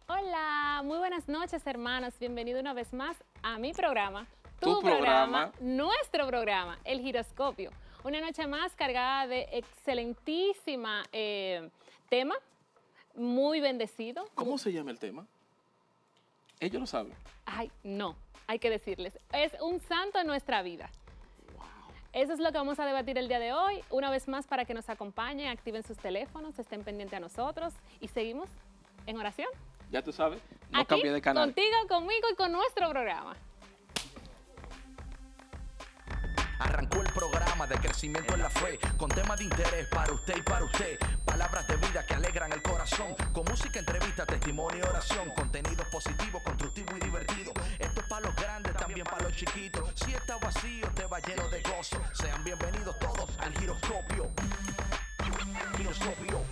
Hola, muy buenas noches hermanos, bienvenido una vez más a mi programa, Tu programa, nuestro programa, El Giroscopio. Una noche más cargada de excelentísima tema, muy bendecido. ¿cómo se llama el tema? Ellos lo saben. Ay, no, hay que decirles, es un santo en nuestra vida. Eso es lo que vamos a debatir el día de hoy. Una vez más para que nos acompañen, activen sus teléfonos, estén pendientes a nosotros y seguimos en oración. Ya tú sabes, no Aquí, cambies de canal. contigo, conmigo y con nuestro programa. Arrancó el programa de crecimiento en la fe, con temas de interés para usted y para usted. Palabras de vida que alegran el corazón, con música, entrevista, testimonio y oración. Contenido positivo, constructivo y divertido. Esto es para los grandes, también para los chiquitos. Si está vacío, te va lleno de gozo. Sean bienvenidos todos al Giroscopio. Giroscopio.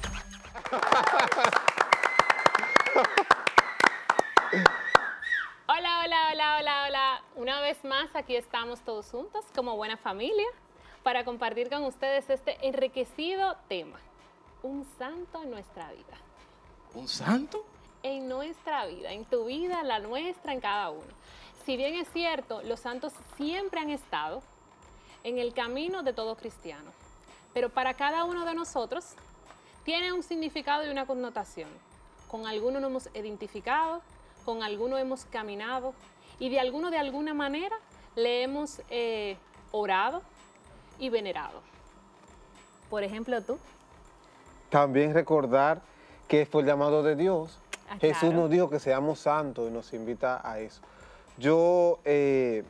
Hola, hola, hola, hola, hola. Una vez más aquí estamos todos juntos como buena familia para compartir con ustedes este enriquecido tema. Un santo en nuestra vida. ¿Un santo? En nuestra vida, en tu vida, la nuestra, en cada uno. Si bien es cierto, los santos siempre han estado en el camino de todo cristiano, pero para cada uno de nosotros tiene un significado y una connotación. Con alguno nos hemos identificado, con alguno hemos caminado y de alguno de alguna manera le hemos orado y venerado. Por ejemplo, tú. También recordar que fue el llamado de Dios. Jesús Claro. nos dijo que seamos santos y nos invita a eso. Yo, en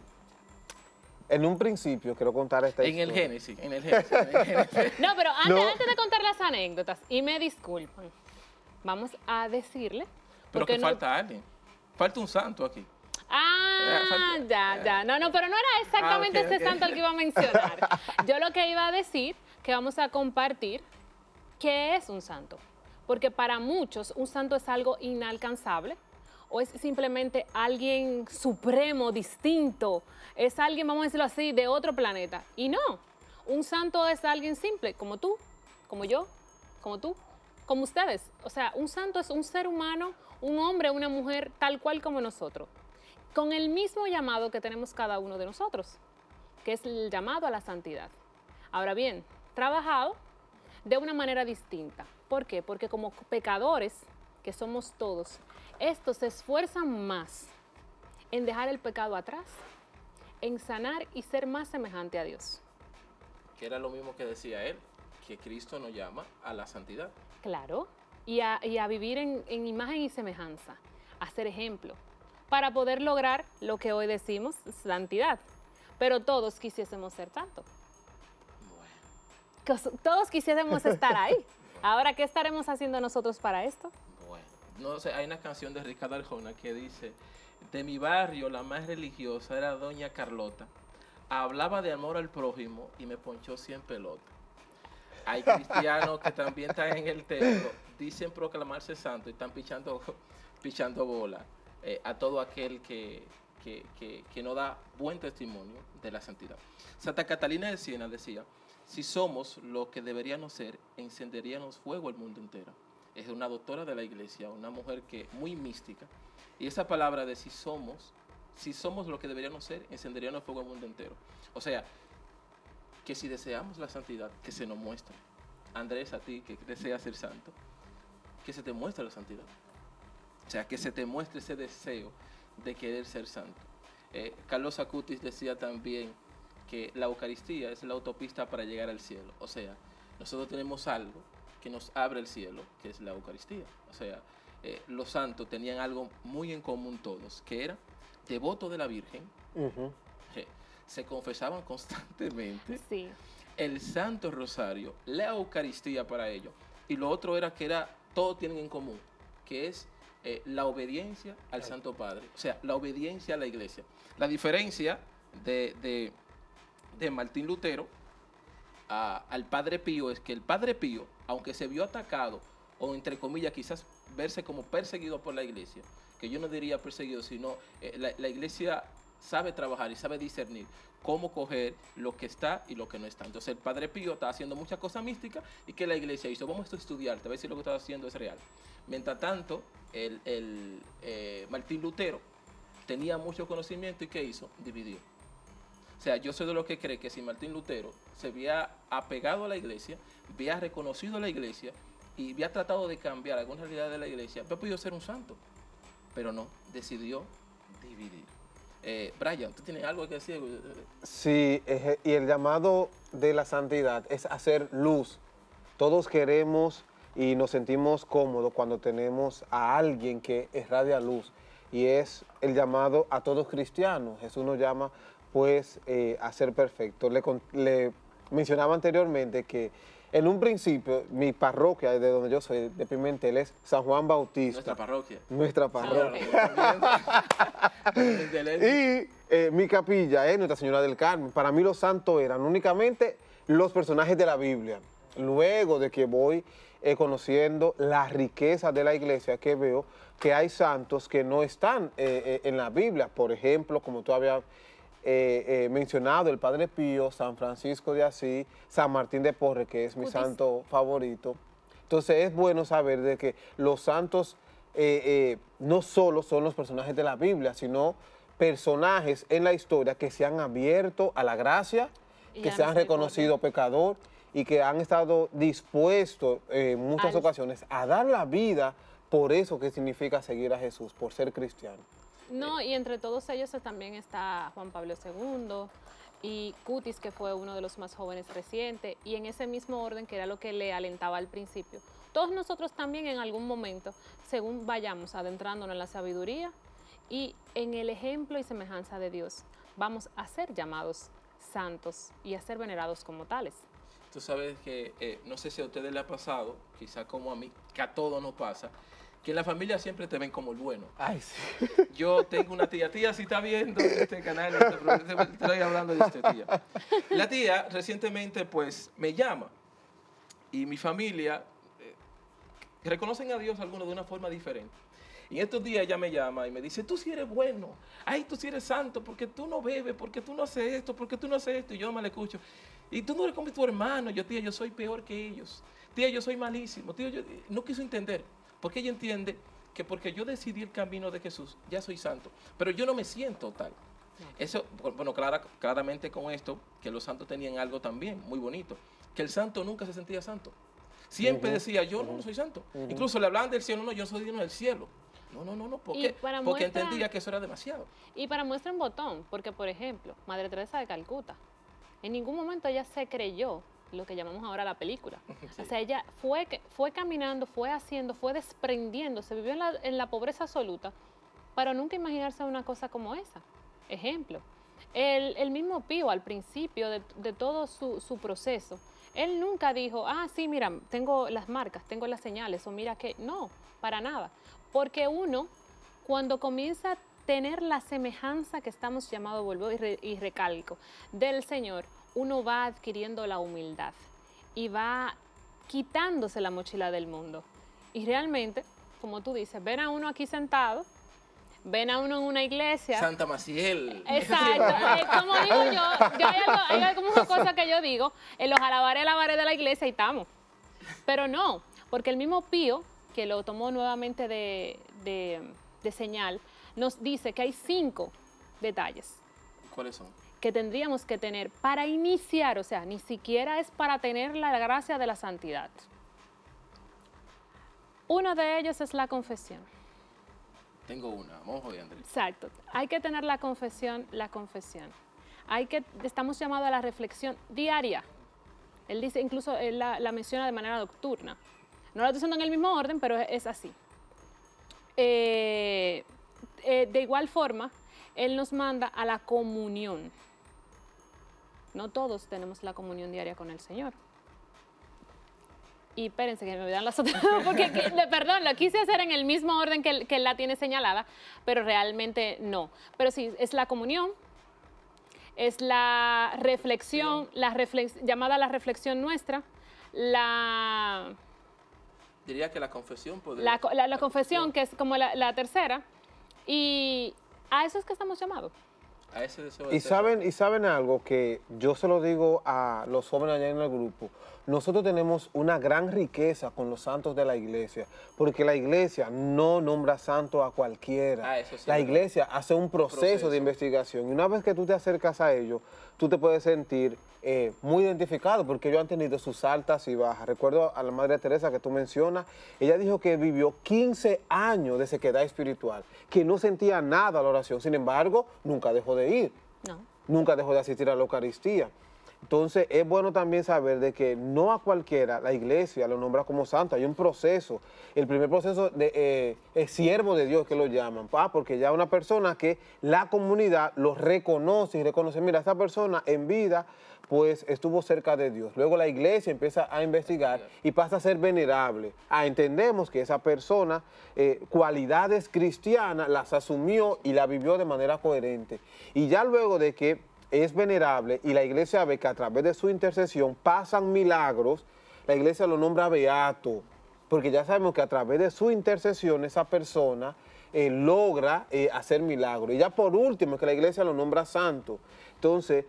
un principio, quiero contar esta En el historia. Génesis, en el Génesis. No, pero No. antes de contar las anécdotas, y me disculpan, vamos a decirle... Pero porque que falta alguien. Falta un santo aquí. Ah, falta- ya. No, pero no era exactamente ok, ese ok. santo el que iba a mencionar. Yo lo que iba a decir, que vamos a compartir, qué es un santo. Porque para muchos un santo es algo inalcanzable o es simplemente alguien supremo, distinto. Es alguien, vamos a decirlo así, de otro planeta. Y no, un santo es alguien simple, como tú, como yo, como tú, como ustedes. O sea, un santo es un ser humano, un hombre, una mujer, tal cual como nosotros, con el mismo llamado que tenemos cada uno de nosotros, que es el llamado a la santidad. Ahora bien, trabajado de una manera distinta. ¿Por qué? Porque como pecadores, que somos todos, estos se esfuerzan más en dejar el pecado atrás, en sanar y ser más semejante a Dios. Que era lo mismo que decía él, que Cristo nos llama a la santidad. Claro, y a vivir en imagen y semejanza, a ser ejemplo, para poder lograr lo que hoy decimos, santidad. Pero todos quisiésemos ser santos. Todos quisiésemos estar ahí. Ahora, ¿qué estaremos haciendo nosotros para esto? Bueno, no sé, hay una canción de Ricardo Arjona que dice, de mi barrio la más religiosa era Doña Carlota. Hablaba de amor al prójimo y me ponchó 100 pelotas. Hay cristianos que también están en el templo, dicen proclamarse santo y están pichando bola a todo aquel que no da buen testimonio de la santidad. Santa Catalina de Siena decía, si somos lo que deberíamos ser, encenderíamos fuego al mundo entero. Es una doctora de la iglesia, una mujer que muy mística. Y esa palabra de si somos lo que deberíamos ser, encenderíamos fuego al mundo entero. O sea, que si deseamos la santidad, que se nos muestre. Andrés, a ti que deseas ser santo, que se te muestre la santidad. O sea, que se te muestre ese deseo de querer ser santo. Carlos Acutis decía también que la Eucaristía es la autopista para llegar al cielo. O sea, nosotros tenemos algo que nos abre el cielo, que es la Eucaristía. O sea, los santos tenían algo muy en común todos, que era devoto de la Virgen, se confesaban constantemente, Sí. el Santo Rosario, la Eucaristía para ellos. Y lo otro era que todos tienen en común, que es la obediencia al Santo Padre, o sea, la obediencia a la iglesia. La diferencia de Martín Lutero al Padre Pío es que el Padre Pío, aunque se vio atacado, o entre comillas quizás verse como perseguido por la iglesia, que yo no diría perseguido, sino la iglesia sabe trabajar y sabe discernir cómo coger lo que está y lo que no está. Entonces el Padre Pío está haciendo muchas cosas místicas y que la iglesia hizo, vamos a estudiarte, a ver si lo que estás haciendo es real. Mientras tanto, Martín Lutero tenía mucho conocimiento y ¿qué hizo? Dividió. O sea, yo soy de los que cree que si Martín Lutero se había apegado a la iglesia, había reconocido a la iglesia y había tratado de cambiar alguna realidad de la iglesia, había podido ser un santo. Pero no, decidió dividir. Brian, ¿tú tienes algo que decir? Sí, y el llamado de la santidad es hacer luz. Todos queremos y nos sentimos cómodos cuando tenemos a alguien que irradia luz. Y es el llamado a todos cristianos. Jesús nos llama pues a ser perfectos. Le mencionaba anteriormente que en un principio mi parroquia, de donde yo soy, de Pimentel, es San Juan Bautista. Nuestra parroquia. Nuestra parroquia. Y mi capilla es Nuestra Señora del Carmen. Para mí los santos eran únicamente los personajes de la Biblia. Luego de que voy conociendo la riqueza de la iglesia, que veo que hay santos que no están en la Biblia. Por ejemplo, como tú habías mencionado, el Padre Pío, San Francisco de Asís, San Martín de Porres, que es mi santo favorito. Entonces es bueno saber de que los santos no solo son los personajes de la Biblia, sino personajes en la historia que se han abierto a la gracia, que se han reconocido pecador y que han estado dispuestos en muchas ocasiones a dar la vida por eso que significa seguir a Jesús, por ser cristiano. No, y entre todos ellos también está Juan Pablo II y Cutis, que fue uno de los más jóvenes recientes, y en ese mismo orden, que era lo que le alentaba al principio. Todos nosotros también en algún momento, según vayamos adentrándonos en la sabiduría y en el ejemplo y semejanza de Dios, vamos a ser llamados santos y a ser venerados como tales. Tú sabes que, no sé si a ustedes les ha pasado, quizá como a mí, que a todos nos pasa, que en la familia siempre te ven como el bueno. Ay, sí. Yo tengo una tía, si está viendo este canal, estoy hablando de usted, tía. La tía recientemente pues me llama y mi familia reconocen a Dios algunos de una forma diferente. Y estos días ella me llama y me dice, tú sí eres bueno, ay, tú sí eres santo, porque tú no bebes, porque tú no haces esto, porque tú no haces esto, y yo no me la escucho. Y tú no eres como tu hermano, yo, tía, yo soy peor que ellos. Tía, yo soy malísimo. Tía, yo no quiso entender. Porque ella entiende que porque yo decidí el camino de Jesús, ya soy santo. Pero yo no me siento tal. Eso, bueno, claramente con esto, que los santos tenían algo también muy bonito, que el santo nunca se sentía santo. Siempre decía, yo no soy santo. Incluso le hablaban del cielo, no, yo no soy digno del cielo. No, porque entendía que eso era demasiado. Y para muestra un botón, porque por ejemplo, Madre Teresa de Calcuta, en ningún momento ella se creyó lo que llamamos ahora la película. Sí. O sea, ella fue caminando, fue haciendo, fue desprendiendo, se vivió en la pobreza absoluta, para nunca imaginarse una cosa como esa. Ejemplo, el mismo Pío al principio de todo su proceso, él nunca dijo, ah, sí, mira, tengo las marcas, tengo las señales, o mira que, no, para nada. Porque uno, cuando comienza a tener la semejanza que estamos llamados, vuelvo y recalco, del Señor, uno va adquiriendo la humildad y va quitándose la mochila del mundo. Y realmente, como tú dices, ven a uno aquí sentado, ven a uno en una iglesia. Santa Maciel. Exacto. Como digo yo hay como una cosa que yo digo, en los alabaré de la iglesia y estamos. Pero no, porque el mismo Pío, que lo tomó nuevamente de señal, nos dice que hay 5 detalles. ¿Cuáles son? Que tendríamos que tener para iniciar, o sea, ni siquiera es para tener la gracia de la santidad. Uno de ellos es la confesión. Tengo una, vamos jodiendo. Exacto, hay que tener la confesión. Estamos llamados a la reflexión diaria. Él dice, incluso él la menciona de manera nocturna. No lo estoy diciendo en el mismo orden, pero es así. De igual forma, él nos manda a la comunión. No todos tenemos la comunión diaria con el Señor. Y espérense que me olvidan las otras, porque, perdón, lo quise hacer en el mismo orden que él la tiene señalada, pero realmente no. Pero sí, es la comunión, es la reflexión, llamada la reflexión nuestra, diría que la confesión podría... La confesión, que es como la tercera, y a eso es que estamos llamados. a ese deseo de Y ser saben algo que yo se lo digo a los jóvenes allá en el grupo. Nosotros tenemos una gran riqueza con los santos de la iglesia, porque la iglesia no nombra santo a cualquiera. Eso sí, La ¿verdad? iglesia hace un proceso de investigación y una vez que tú te acercas a ellos, tú te puedes sentir muy identificado porque ellos han tenido sus altas y bajas. Recuerdo a la Madre Teresa que tú mencionas, ella dijo que vivió 15 años de sequedad espiritual, que no sentía nada a la oración, sin embargo, nunca dejó de ir, nunca dejó de asistir a la Eucaristía. Entonces, es bueno también saber de que no a cualquiera la iglesia lo nombra como santo. Hay un proceso. El primer proceso es siervo de Dios, que lo llaman, porque ya una persona que la comunidad lo reconoce y reconoce, mira, esta persona en vida pues estuvo cerca de Dios. Luego la iglesia empieza a investigar y pasa a ser venerable. Entendemos que esa persona, cualidades cristianas, las asumió y la vivió de manera coherente. Y ya luego de que es venerable y la iglesia ve que a través de su intercesión pasan milagros, la iglesia lo nombra beato, porque ya sabemos que a través de su intercesión esa persona logra hacer milagros. Y ya por último es que la iglesia lo nombra santo. Entonces,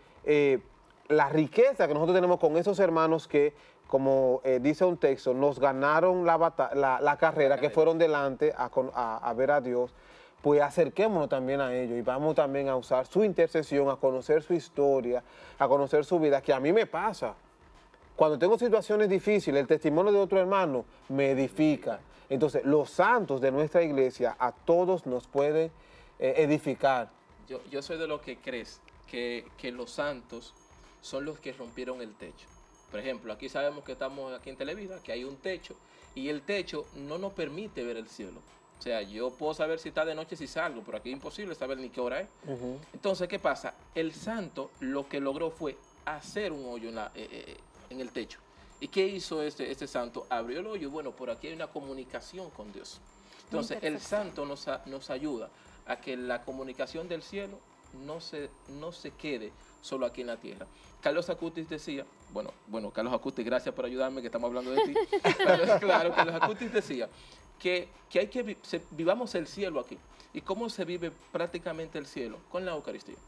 la riqueza que nosotros tenemos con esos hermanos que, como dice un texto, nos ganaron la carrera, que fueron delante a ver a Dios, pues acerquémonos también a ellos y vamos también a usar su intercesión, a conocer su historia, a conocer su vida, que a mí me pasa. Cuando tengo situaciones difíciles, el testimonio de otro hermano me edifica. Entonces, los santos de nuestra iglesia a todos nos pueden edificar. Yo soy de los que crees que los santos son los que rompieron el techo. Por ejemplo, aquí sabemos que estamos aquí en Televida, que hay un techo, y el techo no nos permite ver el cielo. O sea, yo puedo saber si está de noche si salgo, pero aquí es imposible saber ni qué hora es. Entonces, ¿qué pasa? El santo lo que logró fue hacer un hoyo en el techo. ¿Y qué hizo este santo? Abrió el hoyo. Bueno, por aquí hay una comunicación con Dios. Entonces, el santo nos ayuda a que la comunicación del cielo no se quede solo aquí en la tierra. Carlos Acutis decía, bueno, Carlos Acutis, gracias por ayudarme, que estamos hablando de ti. Claro, Carlos Acutis decía que hay que vivamos el cielo aquí. ¿Y cómo se vive prácticamente el cielo? Con la Eucaristía.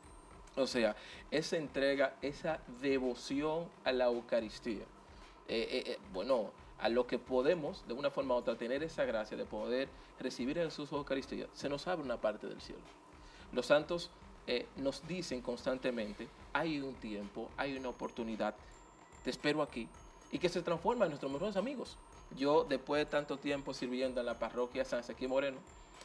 O sea, esa entrega, esa devoción a la Eucaristía. Bueno, a lo que podemos, de una forma u otra, tener esa gracia de poder recibir en sus Eucaristías, se nos abre una parte del cielo. Los santos nos dicen constantemente, hay un tiempo, hay una oportunidad, te espero aquí, y que se transforma en nuestros mejores amigos. Yo, después de tanto tiempo sirviendo en la parroquia San Ezequiel Moreno,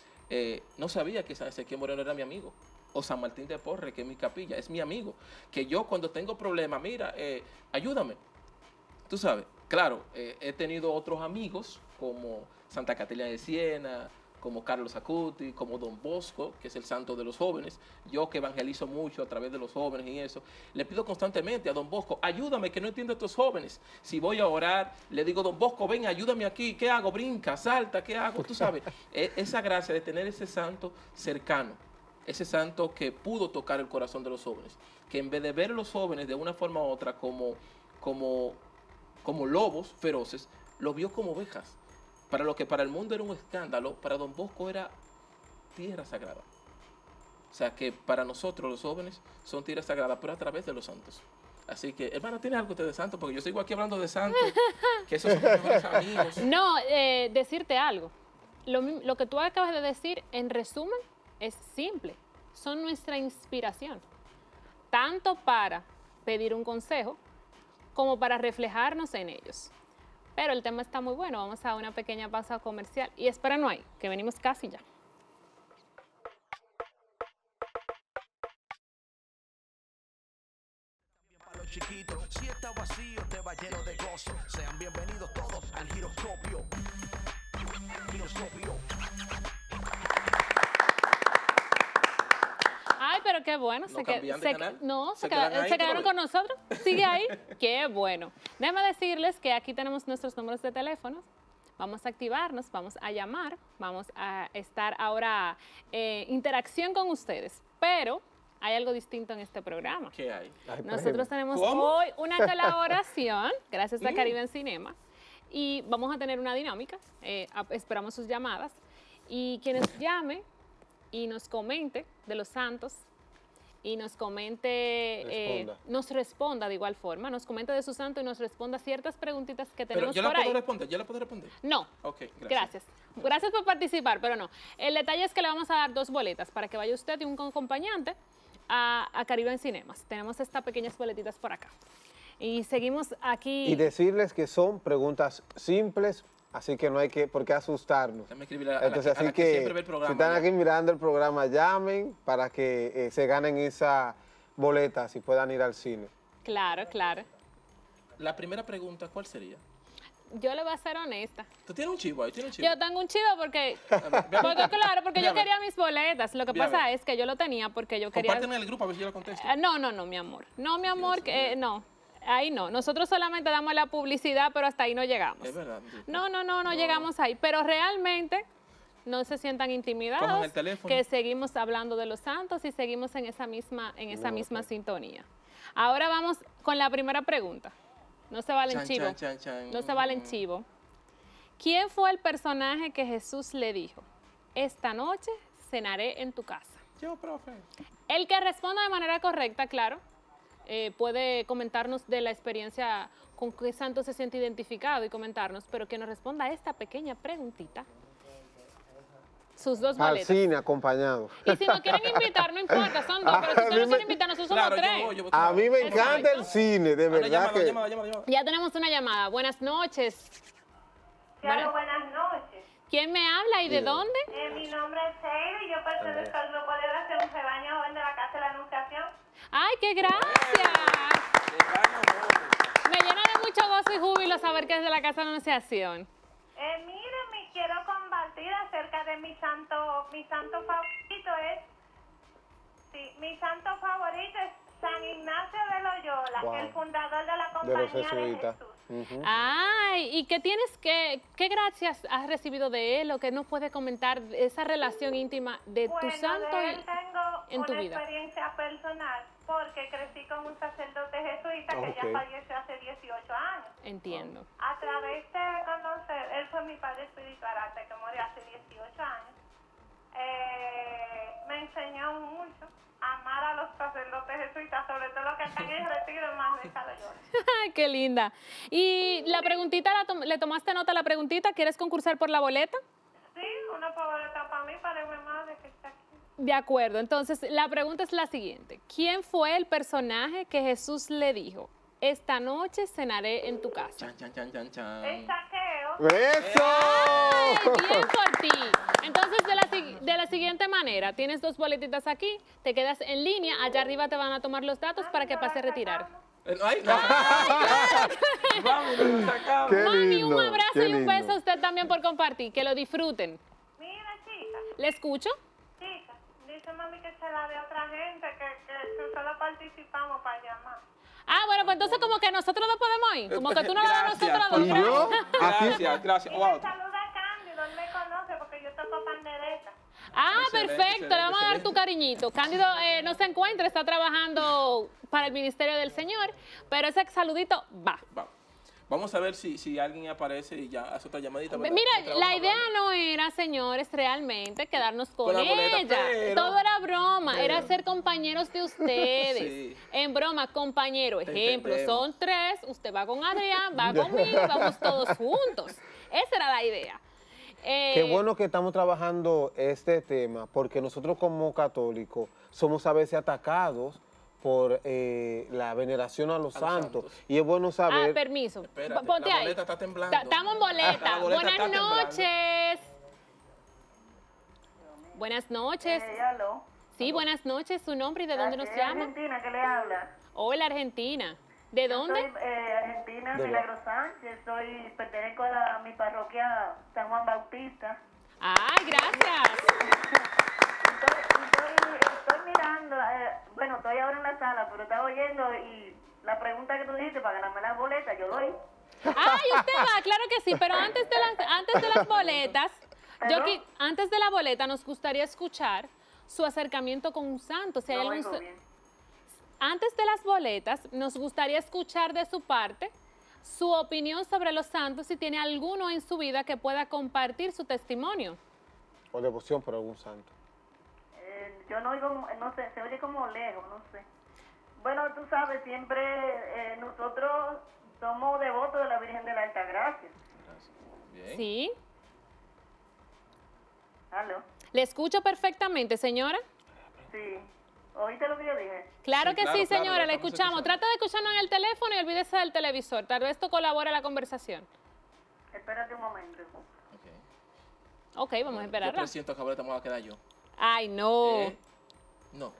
no sabía que San Ezequiel Moreno era mi amigo, o San Martín de Porres, que es mi capilla, es mi amigo, que yo cuando tengo problemas, mira, ayúdame. Tú sabes, claro, he tenido otros amigos como Santa Catalina de Siena, como Carlos Acuti, como Don Bosco, que es el santo de los jóvenes. Yo que evangelizo mucho a través de los jóvenes y eso, le pido constantemente a Don Bosco, ayúdame, que no entiendo a estos jóvenes. Si voy a orar, le digo, Don Bosco, ven, ayúdame aquí, ¿qué hago? Brinca, salta, ¿qué hago? Tú sabes, esa gracia de tener ese santo cercano, ese santo que pudo tocar el corazón de los jóvenes, que en vez de ver a los jóvenes de una forma u otra como lobos feroces, los vio como ovejas. Para lo que para el mundo era un escándalo, para Don Bosco era tierra sagrada. O sea que para nosotros los jóvenes son tierra sagrada, pero a través de los santos. Así que, hermana, ¿tiene algo usted de santo? Porque yo sigo aquí hablando de santos, que esos son mis mejores amigos. No, decirte algo. Lo que tú acabas de decir, en resumen, es simple. Son nuestra inspiración. Tanto para pedir un consejo, como para reflejarnos en ellos. Pero el tema está muy bueno. Vamos a una pequeña pausa comercial. Y espera, no hay, que venimos casi ya. Para los chiquitos, si está vacío, te va lleno de gozo. Sean bienvenidos todos al giroscopio. Giroscopio. Ay, pero qué bueno. ¿No cambian de canal? No, ¿Se se quedan ahí quedaron todavía? con nosotros. Sigue ahí. Qué bueno. Déjame decirles que aquí tenemos nuestros números de teléfono. Vamos a activarnos, vamos a llamar, vamos a estar ahora en interacción con ustedes. Pero hay algo distinto en este programa. ¿Qué hay? Nosotros tenemos ¿Cómo? hoy una colaboración, gracias a Caribe Cinema, y vamos a tener una dinámica. Esperamos sus llamadas. Y quienes llame y nos comente de los santos y nos comente, nos responda de igual forma, nos comente de su santo y nos responda ciertas preguntitas que tenemos Pero por ahí. ¿yo la puedo responder? No. Ok, Gracias. Gracias por participar, pero no. El detalle es que le vamos a dar 2 boletas para que vaya usted y un acompañante a Caribe en Cinemas. Tenemos estas pequeñas boletitas por acá. Y seguimos aquí. Y decirles que son preguntas simples, así que no hay por qué asustarnos. Entonces, así que siempre ve el programa, si están aquí mirando el programa, llamen para que se ganen esas boletas y puedan ir al cine. Claro, claro. La primera pregunta, ¿cuál sería? Yo le voy a ser honesta. ¿Tú tienes un chivo ahí? Yo tengo un chivo porque yo quería mis boletas. Lo que pasa es que yo lo tenía porque yo quería... Compárteme en el grupo a ver si yo lo contesto. No, mi amor. No, mi amor, no. Ahí no. Nosotros solamente damos la publicidad, pero hasta ahí no llegamos. Es verdad. No llegamos ahí. Pero realmente no se sientan intimidados, el teléfono. que seguimos hablando de los santos y seguimos en esa misma sintonía. Ahora vamos con la primera pregunta. No se valen chivo. No se valen chivo. ¿Quién fue el personaje que Jesús le dijo: esta noche cenaré en tu casa? Yo, profe. El que responda de manera correcta, claro, puede comentarnos de la experiencia con qué santo se siente identificado y comentarnos, pero que nos responda a esta pequeña preguntita. Sus 2 boletas. Al cine acompañado. Y si nos quieren invitar, no importa, son 2, pero si ustedes nos quieren invitar, nosotros somos 3. A mí me encanta el cine, de verdad que... Llamada. Ya tenemos una llamada. Buenas noches. Claro, buenas noches. ¿Quién me habla y de dónde? Mi nombre es Sheila y yo pertenezco al grupo de oración un rebaño joven de la Casa de la Anunciación. ¡Ay, qué gracias! Me llena de mucho gozo y júbilo saber que es de la Casa de la Anunciación. Miren, me quiero compartir acerca de mi santo favorito mi santo favorito es San Ignacio de Loyola, el fundador de la Compañía de jesuitas. Jesús. Ay, ¿y qué tienes qué gracias has recibido de él o que nos puede comentar esa relación íntima de tu santo de él tengo en tu una vida? experiencia personal porque crecí con un sacerdote jesuita que ya falleció hace 18 años. Entiendo. A través de conocer, él fue mi padre espiritual hasta que murió hace 18 años. Me enseñó mucho a amar a los sacerdotes jesuitas, sobre todo los que están en retiro en más de Loyola. ¡Qué linda! Y la preguntita, ¿le tomaste nota a la preguntita? ¿Quieres concursar por la boleta? Sí, una boleta para mí, para mi madre que está aquí. De acuerdo, entonces la pregunta es la siguiente. ¿Quién fue el personaje que Jesús le dijo: esta noche cenaré en tu casa? El saqueo. ¡Eso! ¡Ay, bien por ti! Entonces, de la siguiente manera, tienes 2 boletitas aquí, te quedas en línea, allá arriba te van a tomar los datos para que pase a retirar. ¡Ay, no! Vámonos, sacamos. Qué Mami, lindo, un abrazo qué y un lindo. beso a usted también por compartir, que lo disfruten. Mira, chica, ¿Le escucho? dice mami que se la de otra gente, que solo participamos para llamar. Ah, bueno, pues entonces como que nosotros no podemos ir, como que tú no la das a nosotros a ¿Y yo? Gracias. Y me saluda a Cándido, él me conoce porque yo toco pandereta. Ah, Excelente, perfecto, le vamos a dar excelente. tu cariñito. Cándido no se encuentra, está trabajando para el Ministerio del Señor, pero ese saludito va. Vamos a ver si alguien aparece y ya hace otra llamadita. ¿verdad? Mira, Mientras la vamos idea hablando. no era, señores, realmente quedarnos con Con la boleta, ella. pero- Todo era broma, era ser compañeros de ustedes. Sí. En broma, compañero, Te ejemplo, entendemos. son 3, usted va con Adrián, va conmigo, vamos todos juntos. Esa era la idea. Qué bueno que estamos trabajando este tema, porque nosotros como católicos somos a veces atacados por la veneración a los santos. Y es bueno saber... Permiso. Espérate, Ponte la ahí. boleta está temblando. Estamos en boleta. La boleta Buenas está temblando. noches. Buenas noches. Aló. Sí, buenas noches. ¿Su nombre y de dónde nos llama? Argentina, ¿qué le habla? Hola, Argentina. ¿De dónde? Soy Argentina, De Milagro Sánchez, pertenezco a mi parroquia San Juan Bautista. Ay, gracias. Estoy mirando, bueno, estoy ahora en la sala, pero estaba oyendo y la pregunta que tú dijiste para ganarme las boletas, yo doy. Ay, usted va, claro que sí, pero antes de las boletas, antes de la boleta nos gustaría escuchar su acercamiento con un santo. Si hay No algún oigo bien. Antes de las boletas, nos gustaría escuchar de su parte su opinión sobre los santos, si tiene alguno en su vida que pueda compartir su testimonio. O devoción por algún santo. Yo no oigo, no sé, se oye como lejos, no sé. Bueno, tú sabes, siempre nosotros somos devotos de la Virgen de la Altagracia. Gracias. Bien. Sí. ¿Aló? ¿Le escucho perfectamente, señora? Sí. ¿Oíste lo que yo dije? Claro Sí, que claro, sí, claro, señora, la le estamos escuchamos. escuchando. Trata de escucharnos en el teléfono y olvídese del televisor. Tal vez esto colabore a la conversación. Espérate un momento. Ok. Ok, vamos a Yo esperarla. presiento que ahorita me voy a quedar yo. Ay, no. No.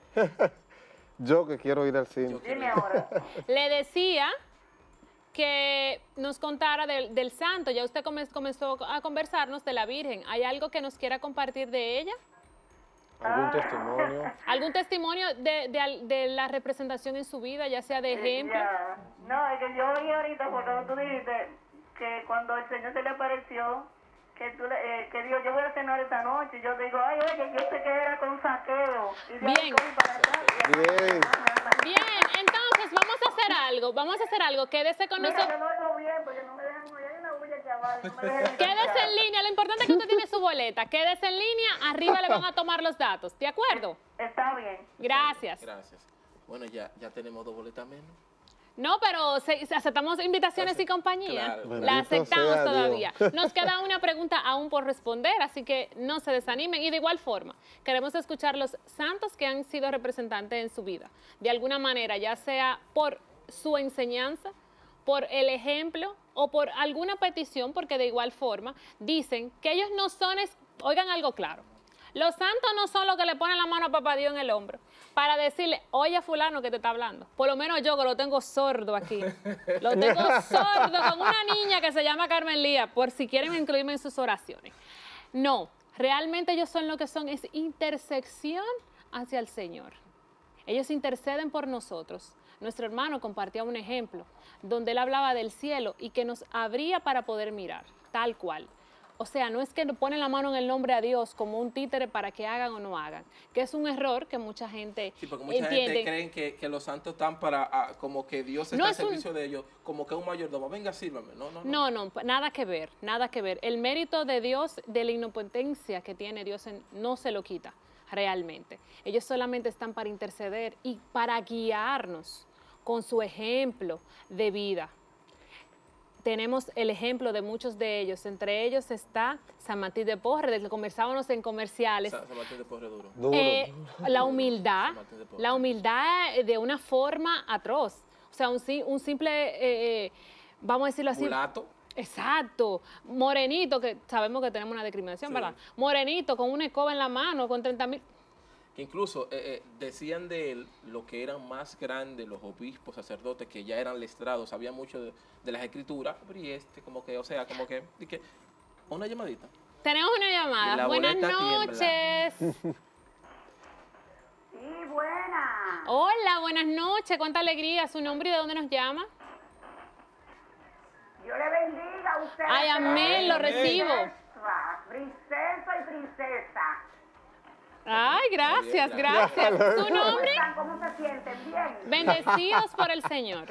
Yo que quiero ir al cine. Yo quiero Dime ir. ahora. Le decía que nos contara del santo. Ya usted comenzó a conversarnos de la Virgen. ¿Hay algo que nos quiera compartir de ella? ¿Algún testimonio? ¿Algún testimonio de la representación en su vida, ya sea de ejemplo? Ya. No, es que yo oí ahorita porque tú dijiste que cuando el Señor se le apareció, que dijo, yo voy a cenar esta noche. Yo digo, ay, oye, yo sé que era con saqueo. Y de ahí Bien. cogí para atrás. Bien. Bien, entonces vamos a hacer algo, quédese con Mira, nosotros. yo no oigo bien porque no me dejan oír. Hay una bulla que abajo, no me dejan Quédese escuchar. en línea, lo importante es que usted tiene su boleta. Quédese en línea, arriba le van a tomar los datos, ¿de acuerdo? Está bien. Gracias. Gracias. Bueno, ya tenemos 2 boletas menos. No, pero aceptamos invitaciones y compañía. Claro. La Bendito aceptamos sea todavía. Dios. Nos queda una pregunta aún por responder, así que no se desanimen. Y de igual forma, queremos escuchar los santos que han sido representantes en su vida. De alguna manera, ya sea por su enseñanza, por el ejemplo o por alguna petición, porque de igual forma dicen que ellos no son, oigan algo claro, los santos no son los que le ponen la mano a papá Dios en el hombro para decirle, oye fulano que te está hablando. Por lo menos yo que lo tengo sordo aquí. Lo tengo sordo con una niña que se llama Carmen Lía, por si quieren incluirme en sus oraciones. No, realmente ellos son lo que son, es intersección hacia el Señor. Ellos interceden por nosotros. Nuestro hermano compartía un ejemplo donde él hablaba del cielo y que nos abría para poder mirar, tal cual. O sea, no es que ponen la mano en el nombre a Dios como un títere para que hagan o no hagan, que es un error que mucha gente Sí, porque mucha entiende. gente cree que los santos están para, como que Dios está No al es un- servicio de ellos, como que un mayordomo. Venga, sírvame. No. No, nada que ver, nada que ver. El mérito de Dios, de la omnipotencia que tiene Dios, no se lo quita realmente. Ellos solamente están para interceder y para guiarnos con su ejemplo de vida. Tenemos el ejemplo de muchos de ellos, entre ellos está San Martín de Porres, del que conversábamos en comerciales. San Martín de Porres duro. Duro. La humildad, San Martín de Porres. la humildad de una forma atroz. O sea, un simple, vamos a decirlo así. Mulato. Exacto. Morenito, que sabemos que tenemos una discriminación, Sí. ¿verdad? Morenito con una escoba en la mano, con 30,000. Que incluso decían de él lo que eran más grandes los obispos, sacerdotes, que ya eran lestrados, sabían mucho de las escrituras, y como que, o sea, como que, y que una llamadita. Tenemos una Y llamada. la Buenas boleta tiembla. noches. Sí, buena. Hola, buenas noches. Cuánta alegría. ¿Su nombre y de dónde nos llama? Yo le bendiga a usted. Ay, amén, lo recibo. Princesa y princesa. Ay, gracias, Bien, gracias. ¿Su ¿Cómo nombre? están? ¿Cómo se sienten? Bien. Bendecidos por el Señor.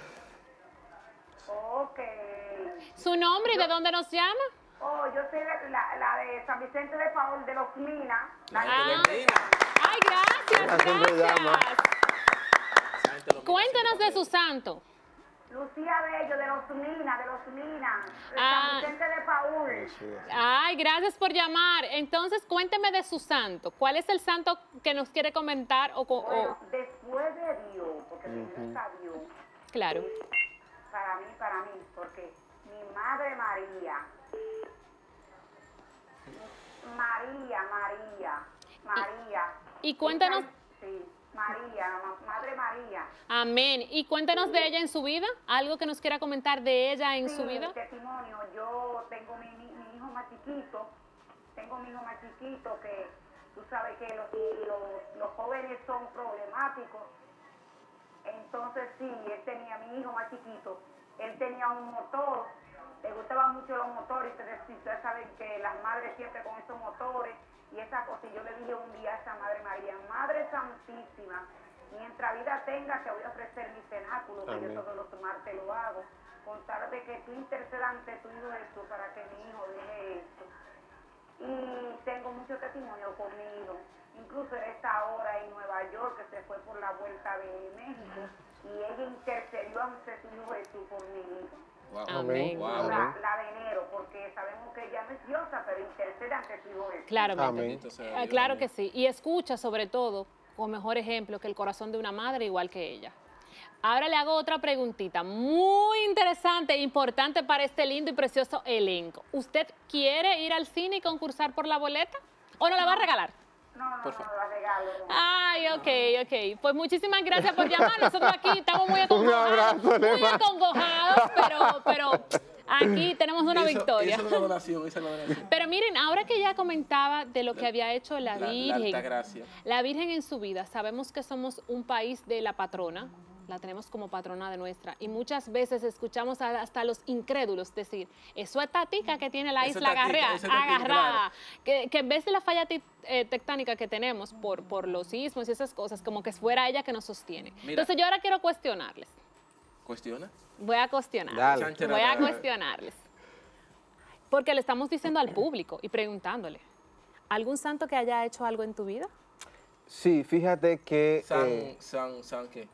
Ok. ¿Su nombre y de dónde nos llama? Oh, yo soy la de San Vicente de Paul, de los Minas. La gente Ah. lo mira. Ay, gracias, siempre llama. gracias. Esa gente lo mira Cuéntenos siempre de su por santo. Lucía Bello, de los Minas. De Ah. San Vicente de Paul. Ay, gracias por llamar. Entonces, cuénteme de su santo. ¿Cuál es el santo que nos quiere comentar? Bueno, después de Dios, porque primero está Dios. Claro. Para mí, porque mi madre María. Y cuéntanos. Sí, María, madre María. Amén. Y cuéntenos de ella en su vida. ¿Algo que nos quiera comentar de ella en su vida? Testimonio. Yo tengo mi hijo más chiquito. Que tú sabes que los jóvenes son problemáticos. Entonces sí, él tenía mi hijo más chiquito. Él tenía un motor. Le gustaban mucho los motores. Ustedes saben que las madres siempre con esos motores y esa cosa. Y yo le dije un día a esa Madre María, Madre Santísima, mientras vida tenga te voy a ofrecer mi cenáculo, que yo todos los martes lo hago, con tal de que tú intercedas ante tu hijo Jesús para que mi hijo deje esto. y tengo mucho testimonio con mi hijo. Incluso él está ahora en Nueva York, que se fue por la vuelta de México, y ella intercedió ante su hijo Jesús por mi hijo. Wow. Amén. Wow. La de enero, porque sabemos que ella no es diosa, pero intercede ante su hijo Jesús. Claramente. Amén. Bendito sea Dios, Claro amén. que sí. Y escucha sobre todo, con mejor ejemplo, que el corazón de una madre igual que ella. Ahora le hago otra preguntita muy interesante e importante para este lindo y precioso elenco. ¿Usted quiere ir al cine y concursar por la boleta? ¿O no la va a regalar? No, Por favor. la regalo. Ay, ok. Pues muchísimas gracias por llamar. Nosotros aquí estamos muy acongojados. abrazo, Muy Lema. acongojados, pero aquí tenemos una victoria. Hizo una donación, hizo una donación. Pero miren, ahora que ya comentaba de lo que había hecho la La Virgen, alta gracia. la Virgen en su vida, sabemos que somos un país de la patrona, la tenemos como patrona de nuestra, y muchas veces escuchamos hasta los incrédulos decir, eso es tatica que tiene la Eso isla es tatica, eso es tatica, agarrada, que en vez de la falla tectónica que tenemos por los sismos y esas cosas, como que fuera ella que nos sostiene. Mira. Entonces yo ahora quiero cuestionarles, ¿Cuestiona? voy a cuestionarles, Dale. Chanchera, voy a dale. cuestionarles, porque le estamos diciendo al público y preguntándole, ¿algún santo que haya hecho algo en tu vida? Sí, fíjate que ¿San qué?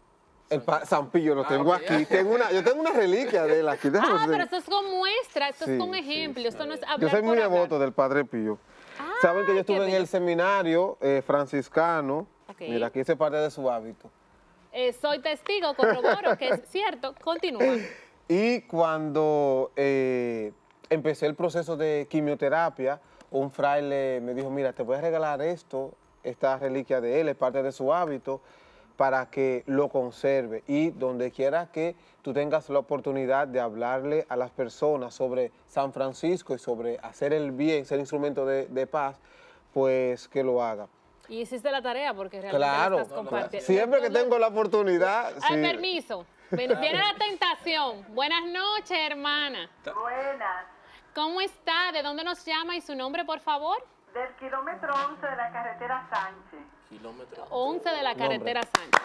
San Pío lo tengo ok. aquí. Yo tengo una reliquia de él aquí. déjame Ah, ver. pero esto es con muestra, esto es Sí, con sí, ejemplo, sí. esto no es Yo hablar soy muy por hablar. devoto del Padre Pío. Ah, Saben que yo qué estuve en bello. el seminario franciscano. Ok. Mira, aquí hice parte de su hábito. Soy testigo, corroboro que es cierto, continúa. Y cuando empecé el proceso de quimioterapia, un fraile me dijo, mira, te voy a regalar esta reliquia de él, es parte de su hábito, para que lo conserve. Y donde quiera que tú tengas la oportunidad de hablarle a las personas sobre San Francisco y sobre hacer el bien, ser instrumento de paz, pues que lo haga. Y hiciste la tarea porque realmente Claro, lo estás compartiendo. siempre que tengo la oportunidad. Ay, sí. permiso. Viene la tentación. Buenas noches, hermana. Buenas. ¿Cómo está? ¿De dónde nos llama y su nombre, por favor? Del kilómetro 11 de la carretera Sánchez. Kilómetro. 11 de la carretera Sánchez.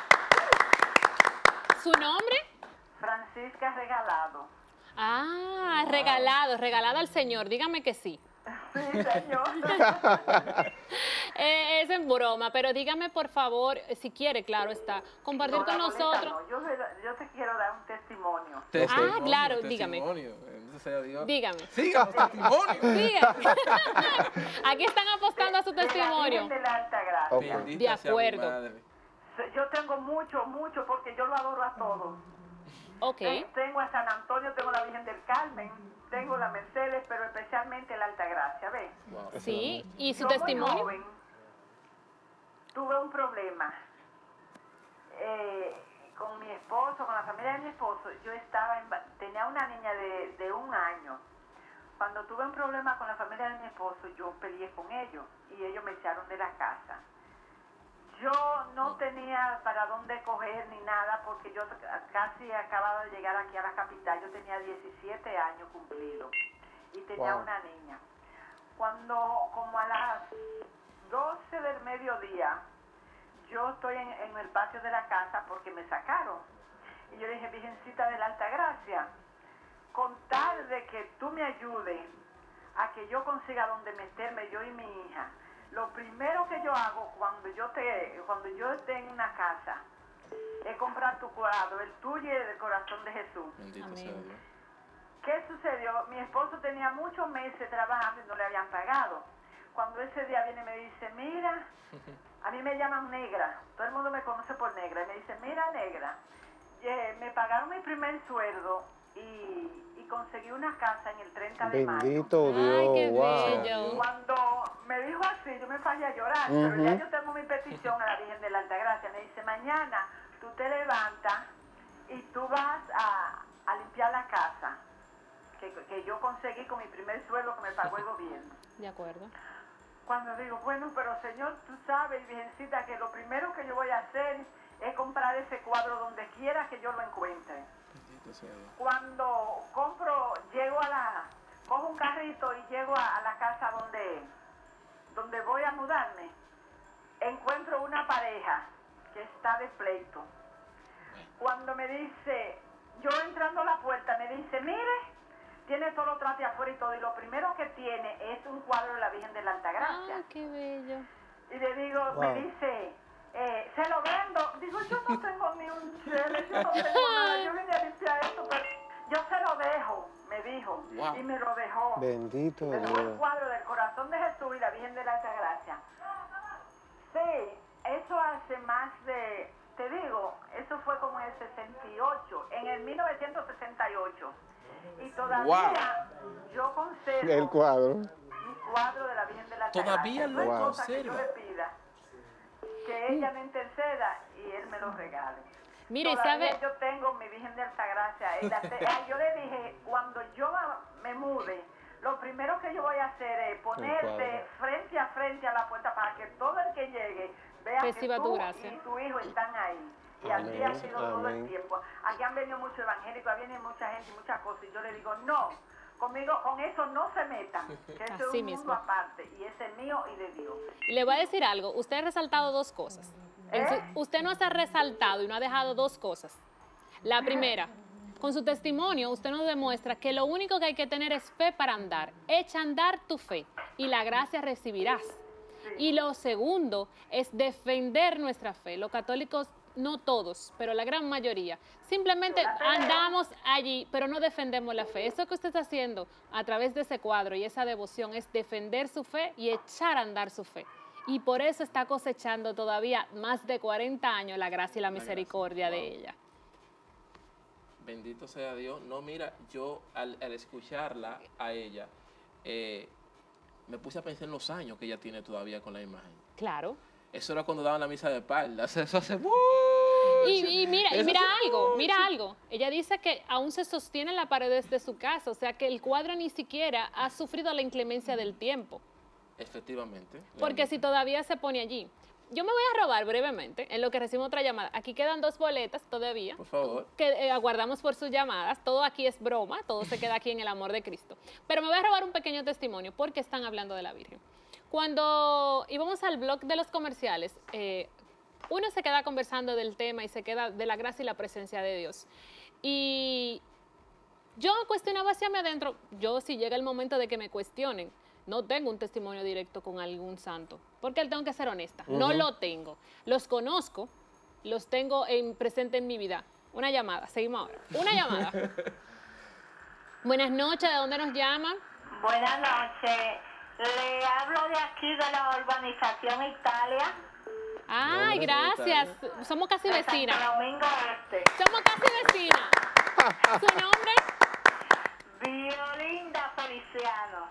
¿Su nombre? Francisca Regalado. Ah, regalado al Señor. Dígame que sí. Sí, señor. Es en broma, pero dígame por favor, si quiere, claro está, compartir No, con la boleta nosotros. no. Yo te quiero dar un testimonio. Testimonio, claro, dígame. testimonio. Bendito sea Dios. Dígame. Síganos, testimonio. Dígame. Aquí están apostando a su De la testimonio. Virgen de la Alta Gracia. Ok. Bendita De sea mi acuerdo. madre. Yo tengo mucho, porque yo lo adoro a todos. Ok. Tengo a San Antonio, tengo la Virgen del Carmen, tengo la Mercedes, pero especialmente la Alta Gracia, ¿ves? Wow. Sí, y su Yo muy testimonio. joven, tuve un problema con mi esposo, con la familia de mi esposo. Yo tenía una niña de 1 año. Cuando tuve un problema con la familia de mi esposo, yo peleé con ellos y ellos me echaron de la casa. Yo no tenía para dónde coger ni nada porque yo casi acababa de llegar aquí a la capital. Yo tenía 17 años cumplidos y tenía Wow. una niña. Cuando, como a las 12 del mediodía, yo estoy en el patio de la casa porque me sacaron. Y yo le dije, Virgencita de la Alta Gracia, con tal de que tú me ayudes a que yo consiga donde meterme, yo y mi hija, lo primero que yo hago cuando yo esté en una casa es comprar tu cuadro, el tuyo y el del corazón de Jesús. Bendito Amén. sea Dios. ¿Qué sucedió? Mi esposo tenía muchos meses trabajando y no le habían pagado. Cuando ese día viene y me dice, mira, a mí me llaman negra, todo el mundo me conoce por negra, y me dice, mira negra, me pagaron mi primer sueldo y conseguí una casa en el 30 de mayo. Bendito Dios. Ay, qué wow. bello. Cuando me dijo así, yo me fallé a llorar, pero ya yo tengo mi petición a la Virgen de la Altagracia. Me dice, mañana tú te levantas y tú vas a limpiar la casa que yo conseguí con mi primer sueldo que me pagó el gobierno. De acuerdo. Cuando digo, bueno, pero Señor, tú sabes, Virgencita, que lo primero que yo voy a hacer es comprar ese cuadro donde quiera que yo lo encuentre. Bendito sea Dios. Cuando cojo un carrito y llego a la casa donde voy a mudarme, encuentro una pareja que está de pleito. Cuando me dice, yo entrando a la puerta, me dice, mire, tiene todos los trastes afuera y todo, y lo primero que tiene es un cuadro de la Virgen de la Altagracia. ¡Ay, qué bello! Y le digo, me dice, se lo vendo. Digo, yo no tengo ni un chele, yo no tengo nada, yo vine a limpiar esto, pero yo se lo dejo, me dijo, Wow. y me lo dejó. Bendito Me dejó el Dios. cuadro del corazón de Jesús y la Virgen de la Altagracia. Sí, eso hace más de, te digo, eso fue como en el 68, en el 1968. Y todavía yo conservo El cuadro. mi cuadro de la Virgen de la Altagracia. Todavía lo No hay cosa que yo conserva. le pida, que ella me interceda y él me lo regale. Mire, Todavía ¿sabe? yo tengo mi Virgen de Altagracia. Yo le dije, cuando yo me mude, lo primero que yo voy a hacer es ponerte frente a la puerta para que todo el que llegue vea Reciba que tu tú gracia. y tu hijo están ahí. Y así ha sido todo el tiempo. Aquí han venido muchos evangélicos, viene mucha gente y muchas cosas. Y yo le digo, no, conmigo, con eso no se metan. Que eso es Así un mismo. mundo aparte. Y ese es mío y de Dios. Y le voy a decir algo. Usted ha resaltado dos cosas. Usted nos ha resaltado y no ha dejado dos cosas. La primera, con su testimonio, usted nos demuestra que lo único que hay que tener es fe para andar. Echa a andar tu fe y la gracia recibirás. Y lo segundo es defender nuestra fe. Los católicos, no todos, pero la gran mayoría, simplemente andamos allí, pero no defendemos la fe. Eso que usted está haciendo a través de ese cuadro y esa devoción es defender su fe y echar a andar su fe. Y por eso está cosechando todavía más de 40 años la gracia y la misericordia de ella. Bendito sea Dios. No, mira, yo al escucharla a ella, me puse a pensar en los años que ella tiene todavía con la imagen. Claro. Eso era cuando daban la misa de espaldas. Eso hace Y mira algo. Ella dice que aún se sostiene en la pared de su casa, o sea que el cuadro ni siquiera ha sufrido la inclemencia del tiempo. Efectivamente. Porque si todavía se pone allí. Yo me voy a robar brevemente, en lo que recibimos otra llamada. Aquí quedan 2 boletas todavía, Por favor. que aguardamos por sus llamadas. Todo aquí es broma, todo se queda aquí en el amor de Cristo. Pero me voy a robar un pequeño testimonio, porque están hablando de la Virgen. Cuando íbamos al blog de los comerciales, uno se queda conversando del tema y se queda de la gracia y la presencia de Dios. Y yo cuestionaba hacia mí adentro, yo si llega el momento de que me cuestionen, no tengo un testimonio directo con algún santo, porque tengo que ser honesta, no lo tengo. Los conozco, los tengo presente en mi vida. Una llamada, seguimos ahora. Una llamada. Buenas noches, ¿de dónde nos llaman? Buenas noches. Le hablo de aquí de la urbanización Italia. Ay, gracias. Somos casi de vecinas. Santo Domingo Este. Somos casi vecinas. ¿Su nombre? Violinda Feliciano.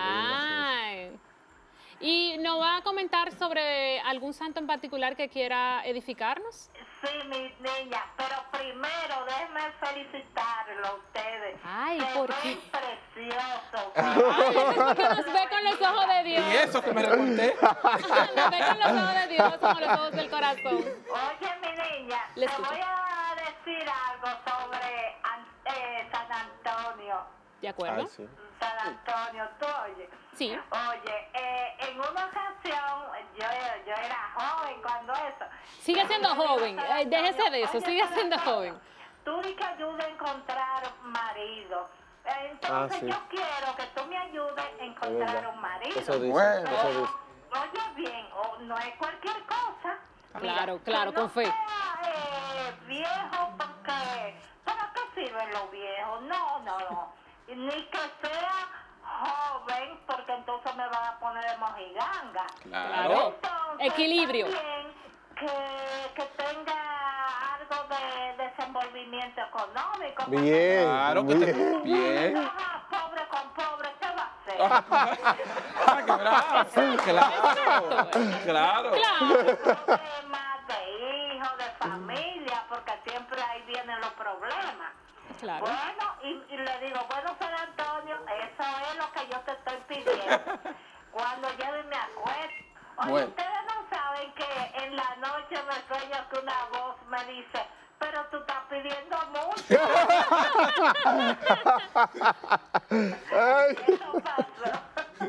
Ay. ¿Y nos va a comentar sobre algún santo en particular que quiera edificarnos? Sí, mi niña, pero primero déjenme felicitarlo a ustedes. Ay, Se ¿por ven qué? preciosos. Ay, eso es porque nos ve con los ojos de Dios. Y eso que me recorté. Nos ve con los ojos de Dios, como los ojos del corazón. Oye, mi niña, Le te escucho. voy a decir algo sobre San Antonio. ¿De acuerdo? Ay, sí. San Antonio, ¿tú oyes? Sí. Oye, en una ocasión, yo era joven cuando eso. Sigue siendo joven, déjese de eso, Oye, sigue San siendo Antonio, joven. Tú di que ayuda a encontrar marido. Entonces sí. yo quiero que tú me ayudes a encontrar verdad. un marido. Eso dice, Bueno. eso dice. Oye bien, no es cualquier cosa. Claro, Mira, claro, que con no fe. sea, viejo, porque ¿para qué sirven los viejos? No. Ni que sea joven, porque entonces me van a poner de mojiganga. Claro. Entonces, Equilibrio. también que tenga algo de desenvolvimiento económico. porque Bien. Claro que te... Bien. Ajá, pobre con pobre, ¿qué va a hacer? Ah, qué bravo. Claro. Claro. Claro. Problemas de hijos, de familia, porque siempre ahí vienen los problemas. Claro. Bueno, y le digo, bueno, San Antonio, eso es lo que yo te estoy pidiendo. Cuando llegue me acuesto. Oye, Bueno. ustedes no saben que en la noche me sueño que una voz me dice, pero tú estás pidiendo mucho. Ay. Eso pasó.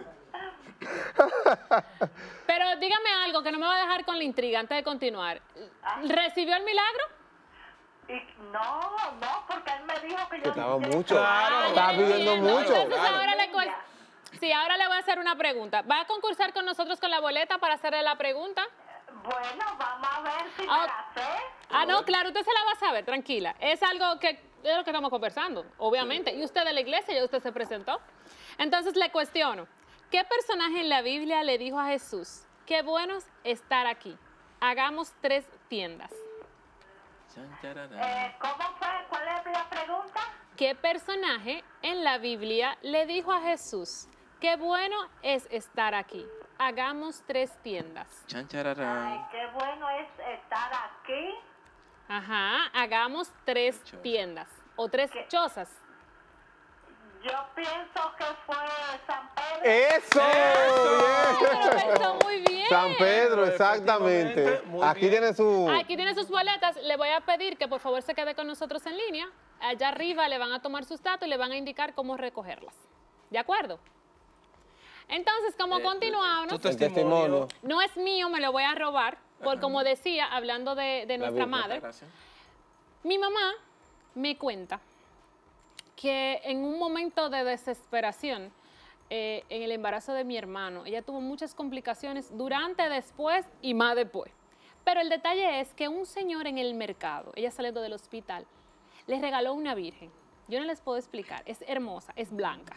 Pero dígame algo que no me va a dejar con la intriga antes de continuar. ¿Recibió el milagro? Y No, porque él me dijo que yo... Que estaba yo- mucho. Claro. Estaba pidiendo mucho. Entonces Claro. ahora sí, ahora le voy a hacer una pregunta. ¿Va a concursar con nosotros con la boleta para hacerle la pregunta? Bueno, vamos a ver si me Ah, la sé. Ah, no, claro, usted se la va a saber, tranquila. Es algo que es lo que estamos conversando, obviamente. Y usted de la iglesia, ya usted se presentó. Entonces le cuestiono, ¿qué personaje en la Biblia le dijo a Jesús, qué bueno es estar aquí? Hagamos 3 tiendas. Chan, chararán. ¿Cómo fue? ¿Cuál es la pregunta? ¿Qué personaje en la Biblia le dijo a Jesús, qué bueno es estar aquí? Hagamos 3 tiendas. Chan, Ay, chararán. qué bueno es estar aquí. Ajá, hagamos 3 Chozas. tiendas o 3 ¿Qué? chozas. Yo pienso que fue San Pedro. ¡Eso! Pero Bien. pensó muy bien. San Pedro, Efectivamente, exactamente. muy Aquí bien. tiene su... Aquí tiene sus boletas. Le voy a pedir que por favor se quede con nosotros en línea. Allá arriba le van a tomar sus datos y le van a indicar cómo recogerlas. ¿De acuerdo? Entonces, como continuamos, Tu El testimonio. testimonio. no es mío, me lo voy a robar, por como decía, hablando de nuestra Biblia. madre, Gracias. mi mamá me cuenta que en un momento de desesperación, en el embarazo de mi hermano, ella tuvo muchas complicaciones durante, después y más después. Pero el detalle es que un señor en el mercado, ella saliendo del hospital, le regaló una virgen. Yo no les puedo explicar, es hermosa, es blanca.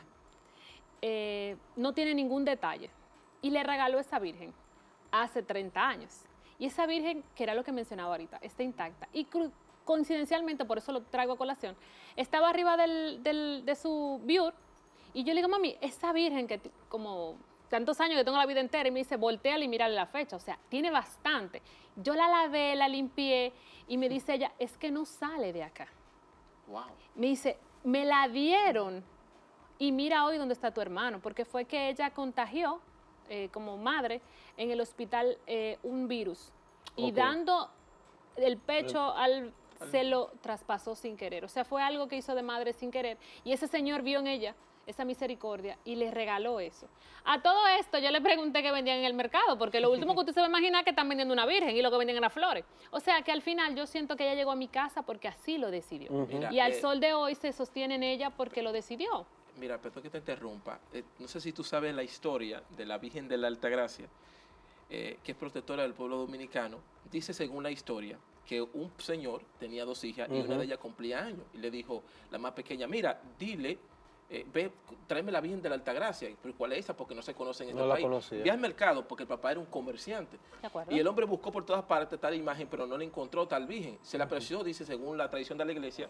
No tiene ningún detalle. Y le regaló esa virgen hace 30 años. Y esa virgen, que era lo que mencionaba ahorita, está intacta. Y coincidencialmente, por eso lo traigo a colación, estaba arriba de su biur. Y yo le digo, mami, esa virgen que como tantos años que tengo la vida entera, y me dice, volteale y mírale la fecha. O sea, tiene bastante. Yo la lavé, la limpié, y me dice ella, es que no sale de acá. Wow. Me dice, me la dieron y mira hoy dónde está tu hermano, porque fue que ella contagió como madre en el hospital un virus y Ok. dando el pecho se lo traspasó sin querer. O sea, fue algo que hizo de madre sin querer y ese señor vio en ella esa misericordia y le regaló eso. A todo esto yo le pregunté qué vendían en el mercado, porque lo último que usted se va a imaginar es que están vendiendo una virgen y lo que venden eran flores. O sea que al final yo siento que ella llegó a mi casa porque así lo decidió. Mira, Y al sol de hoy se sostiene en ella porque lo decidió. Mira, perdón que te interrumpa. No sé si tú sabes la historia de la Virgen de la Altagracia, que es protectora del pueblo dominicano. Dice, según la historia, que un señor tenía 2 hijas y una de ellas cumplía años. Y le dijo, la más pequeña, mira, dile, ve, tráeme la Virgen de la Altagracia. ¿Pero cuál es esa? Porque no se conoce en este No la país. conocía. Ve al mercado porque el papá era un comerciante. ¿De acuerdo? Y el hombre buscó por todas partes tal imagen, pero no le encontró tal Virgen. Se le apareció, dice, según la tradición de la iglesia,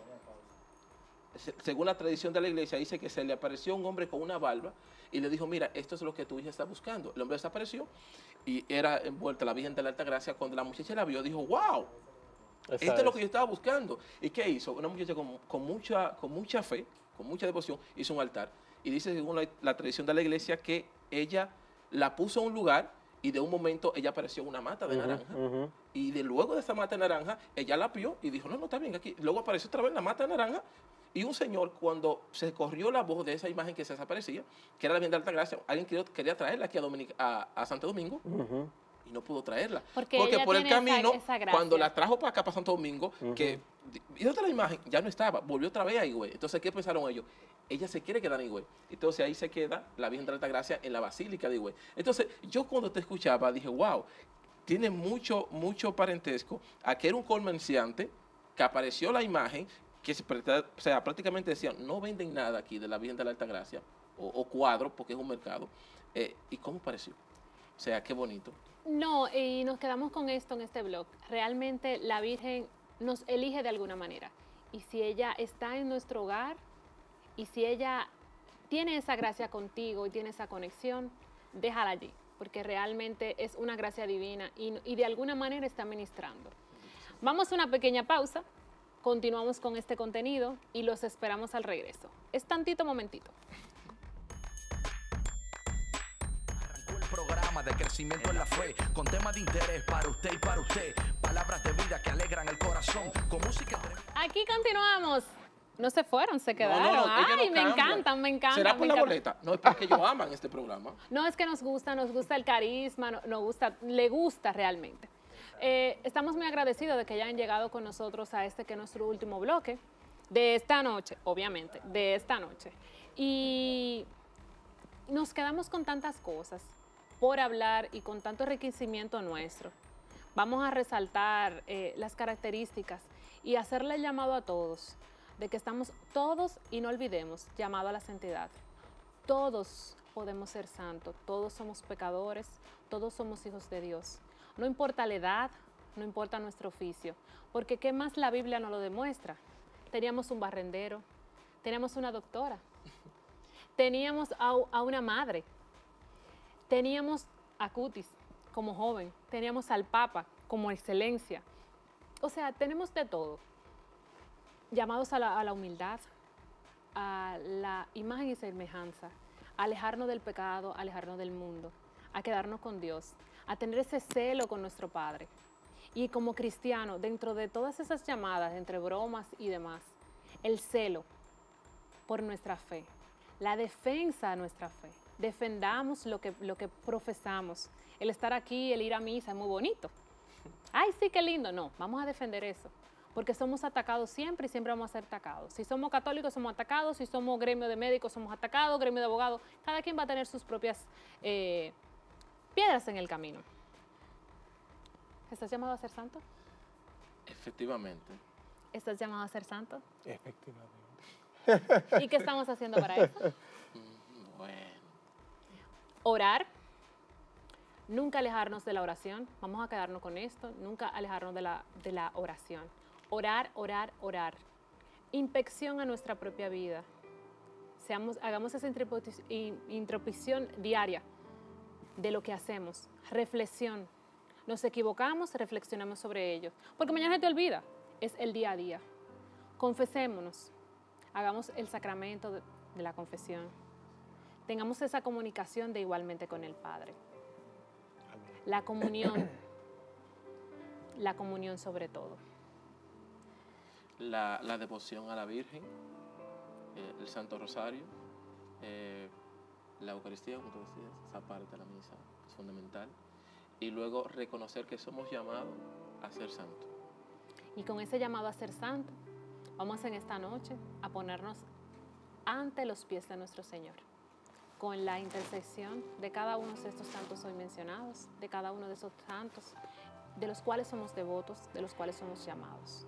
según la tradición de la iglesia, dice que se le apareció un hombre con una barba y le dijo, mira, esto es lo que tu hija está buscando. El hombre desapareció y era envuelta la Virgen de la Altagracia. Cuando la muchacha la vio, dijo, wow, esto es lo que yo estaba buscando. ¿Y qué hizo? Una muchacha con mucha fe, con mucha devoción, hizo un altar. Y dice, según la tradición de la iglesia, que ella la puso en un lugar y de un momento ella apareció en una mata de naranja. Y luego de esa mata de naranja, ella la vio y dijo, no, está bien aquí. Luego apareció otra vez la mata de naranja. Y un señor, cuando se corrió la voz de esa imagen que se desaparecía, que era la Virgen de Altagracia, alguien quería traerla aquí a Santo Domingo y no pudo traerla. Porque Porque ella por el tiene camino, esa gracia. cuando la trajo para acá, para Santo Domingo, y otra la imagen, ya no estaba, volvió otra vez a Higüey. Entonces, ¿qué pensaron ellos? Ella se quiere quedar en Higüey. Entonces, ahí se queda la Virgen de Altagracia en la Basílica de Higüey. Entonces, yo cuando te escuchaba, dije, wow, tiene mucho parentesco a que era un comerciante, que apareció la imagen, que o sea, prácticamente decían, no venden nada aquí de la Virgen de la Altagracia, o cuadros, porque es un mercado. ¿Y cómo pareció? O sea, qué bonito. No, y nos quedamos con esto en este blog. Realmente la Virgen nos elige de alguna manera. Y si ella está en nuestro hogar, y si ella tiene esa gracia contigo y tiene esa conexión, déjala allí, porque realmente es una gracia divina y de alguna manera está ministrando. Vamos a una pequeña pausa, continuamos con este contenido y los esperamos al regreso. Es tantito momentito. Arrancó el programa de crecimiento en la fe, con temas de interés para usted y para usted. Palabras de vida que alegran el corazón, con música entre... Aquí continuamos. No se fueron, se quedaron. ellos no Ay, me cambian. encantan, me encantan. ¿Será me por la encantan. boleta? No, es porque ellos aman este programa. No, es que nos gusta el carisma, le gusta realmente. estamos muy agradecidos de que hayan llegado con nosotros a este que es nuestro último bloque de esta noche, obviamente, de esta noche. Y nos quedamos con tantas cosas por hablar y con tanto enriquecimiento nuestro. Vamos a resaltar las características y hacerle el llamado a todos, de que estamos todos, y no olvidemos, llamado a la santidad. Todos podemos ser santos, todos somos pecadores, todos somos hijos de Dios. No importa la edad, no importa nuestro oficio, porque ¿qué más la Biblia nos lo demuestra? Teníamos un barrendero, teníamos una doctora, teníamos a una madre, teníamos a Cutis como joven, teníamos al Papa como excelencia. O sea, tenemos de todo. Llamados a la humildad, a la imagen y semejanza, a alejarnos del pecado, a alejarnos del mundo, a quedarnos con Dios, a tener ese celo con nuestro Padre. Y como cristiano, dentro de todas esas llamadas, entre bromas y demás, el celo por nuestra fe, la defensa de nuestra fe. Defendamos lo que profesamos. El estar aquí, el ir a misa es muy bonito. Ay, sí, qué lindo. No, vamos a defender eso. Porque somos atacados siempre y siempre vamos a ser atacados. Si somos católicos, somos atacados. Si somos gremio de médicos, somos atacados. Gremio de abogados. Cada quien va a tener sus propias piedras en el camino. ¿Estás llamado a ser santo? Efectivamente. ¿Estás llamado a ser santo? Efectivamente. ¿Y qué estamos haciendo para eso? Bueno. Orar. Nunca alejarnos de la oración. Vamos a quedarnos con esto. Nunca alejarnos de la oración. Orar, orar, orar. Inspección a nuestra propia vida. Hagamos esa introspección diaria de lo que hacemos. Reflexión. Nos equivocamos, reflexionamos sobre ello. Porque mañana se te olvida. Es el día a día. Confesémonos. Hagamos el sacramento de la confesión. Tengamos esa comunicación de igualmente con el Padre. La comunión sobre todo. La devoción a la Virgen, el Santo Rosario, la Eucaristía, como tú decías, esa parte de la misa es fundamental. Y luego reconocer que somos llamados a ser santos. Y con ese llamado a ser santo, vamos en esta noche a ponernos ante los pies de nuestro Señor, con la intercesión de cada uno de estos santos hoy mencionados, de cada uno de esos santos, de los cuales somos devotos, de los cuales somos llamados.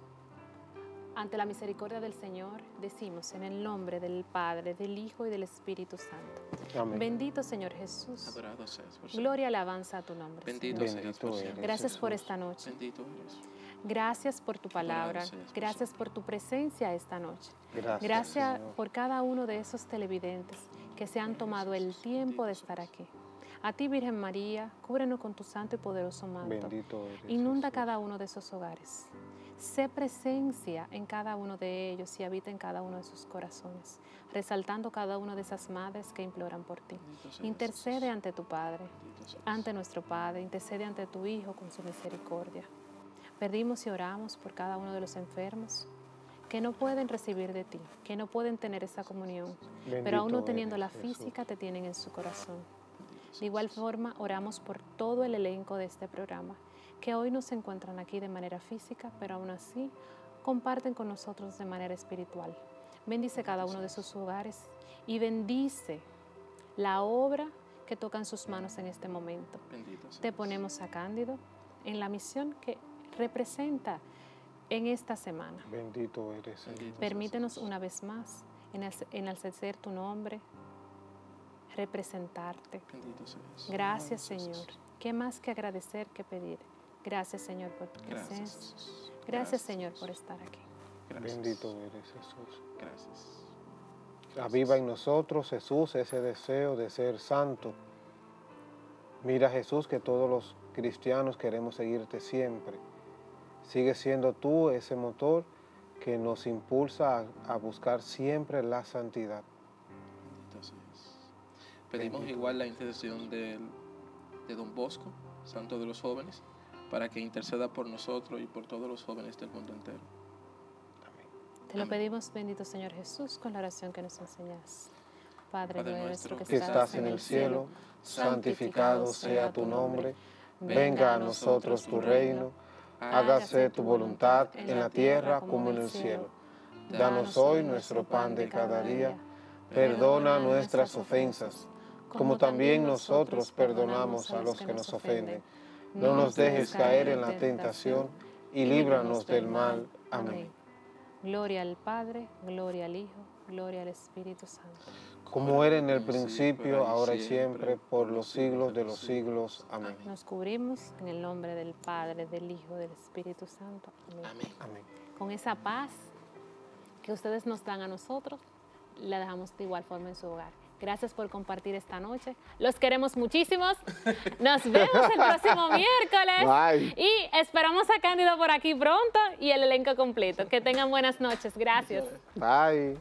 Ante la misericordia del Señor, decimos en el nombre del Padre, del Hijo y del Espíritu Santo. Amén. Bendito Señor Jesús. Adorado seas por siempre. Gloria y alabanza a tu nombre. Bendito Señor. seas por siempre. Gracias por esta noche. Bendito eres. Gracias por tu palabra. Adorado seas por Gracias siempre. por tu presencia esta noche. Gracias, Gracias por cada uno de esos televidentes que se han tomado el tiempo de estar aquí. A ti, Virgen María, cúbrenos con tu santo y poderoso manto. Bendito eres, Inunda Jesús. cada uno de esos hogares. Sé presencia en cada uno de ellos y habita en cada uno de sus corazones, resaltando cada una de esas madres que imploran por ti. Bendito seas, Intercede Jesús. ante tu Padre, Bendito seas. ante nuestro Padre, intercede ante tu Hijo con su misericordia. Pedimos y oramos por cada uno de los enfermos que no pueden recibir de ti, que no pueden tener esa comunión, pero aún no Bendito teniendo la eres, Jesús. física, te tienen en su corazón. Bendito seas, De igual Jesús. forma, oramos por todo el elenco de este programa, que hoy no se encuentran aquí de manera física, pero aún así comparten con nosotros de manera espiritual. Bendice cada uno de sus hogares y bendice la obra que tocan sus manos en este momento. Bendito seas. Te ponemos a Cándido en la misión que representa en esta semana. Bendito eres, Señor. Bendito Permítenos seas. una vez más enaltecer tu nombre, representarte. Bendito seas. Gracias, Bendito Señor. seas. ¿Qué más que agradecer que pedir? Gracias, Señor, por tu Gracias, presencia. Jesús. Gracias, Señor, Jesús. por estar aquí. Gracias. Bendito eres, Jesús. Gracias. Aviva en nosotros, Jesús, ese deseo de ser santo. Mira, Jesús, que todos los cristianos queremos seguirte siempre. Sigue siendo tú ese motor que nos impulsa a buscar siempre la santidad. Bendito seas. Pedimos Bendito. igual la intercesión de Don Bosco, santo de los jóvenes, para que interceda por nosotros y por todos los jóvenes del mundo entero. Te lo Amén. pedimos, bendito Señor Jesús, con la oración que nos enseñas. Padre Padre nuestro nuestro que Que estás en el cielo, santificado sea tu nombre. Venga a nosotros tu reino. hágase tu voluntad en la tierra como en el cielo. Danos hoy nuestro pan de cada día. Perdona nuestras ofensas, como también nosotros perdonamos a los que nos ofenden. No nos dejes caer en la tentación y líbranos del mal. Amén. Gloria al Padre, gloria al Hijo, gloria al Espíritu Santo. Como era en el principio, ahora y siempre, por los siglos de los siglos. Amén. Nos cubrimos en el nombre del Padre, del Hijo, del Espíritu Santo. Amén. Amén. Con esa paz que ustedes nos dan a nosotros, la dejamos de igual forma en su hogar. Gracias por compartir esta noche. Los queremos muchísimos. Nos vemos el próximo miércoles. Bye. Y esperamos a Cándido por aquí pronto y el elenco completo. Que tengan buenas noches. Gracias. Bye.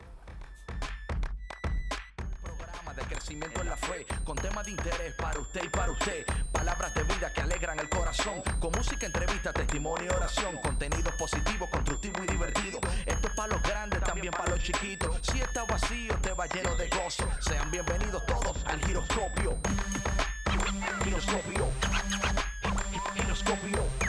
Programa de crecimiento en la fe, con temas de interés para usted y para usted. Palabras de vida que alegran el corazón, con música, entrevista, testimonio y oración. Contenido positivo, constructivo y divertido. Esto es para los grandes, también para los chiquitos. Si está vacío, te va lleno de gozo. Sean bienvenidos todos al Giroscopio. Giroscopio. Giroscopio.